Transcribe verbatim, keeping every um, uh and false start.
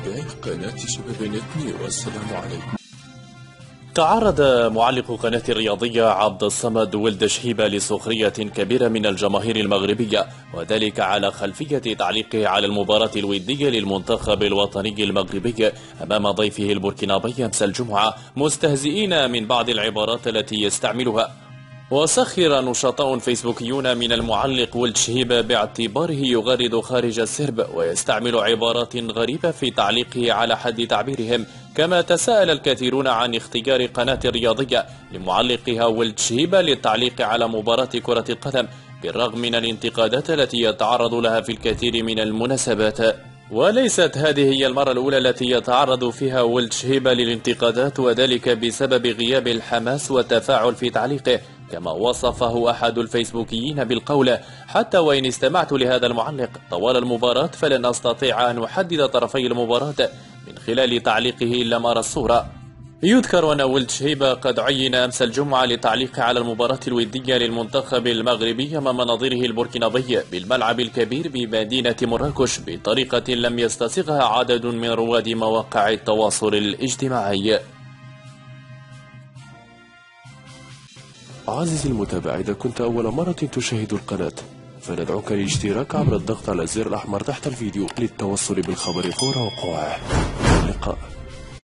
متابعي قناة شباب نت، والسلام عليكم. تعرض معلق قناة الرياضية عبد الصمد ولد شهيبة لسخرية كبيرة من الجماهير المغربية، وذلك على خلفية تعليقه على المباراة الودية للمنتخب الوطني المغربي أمام ضيفه البوركينابي أمس الجمعة، مستهزئين من بعض العبارات التي يستعملها. وسخر نشطاء فيسبوكيون من المعلق ولد شهيبة باعتباره يغرد خارج السرب ويستعمل عبارات غريبة في تعليقه على حد تعبيرهم. كما تساءل الكثيرون عن اختيار قناة الرياضية لمعلقها ولد شهيبة للتعليق على مباراة كرة القدم بالرغم من الانتقادات التي يتعرض لها في الكثير من المناسبات. وليست هذه هي المرة الأولى التي يتعرض فيها ولد شهيبة للانتقادات، وذلك بسبب غياب الحماس والتفاعل في تعليقه، كما وصفه أحد الفيسبوكيين بالقول: حتى وإن استمعت لهذا المعلق طوال المباراة فلن أستطيع أن أحدد طرفي المباراة من خلال تعليقه إلا ما أرى الصورة. يذكر أن ولد شهيبة قد عين أمس الجمعة للتعليق على المباراة الودية للمنتخب المغربي أمام نظيره البوركينابي بالملعب الكبير بمدينة مراكش بطريقة لم يستصغها عدد من رواد مواقع التواصل الاجتماعي. عزيزي المتابع، إذا كنت أول مرة تشاهد القناة فندعوك للاشتراك عبر الضغط على الزر الأحمر تحت الفيديو للتوصل بالخبر فور وقوعه. اللقاء.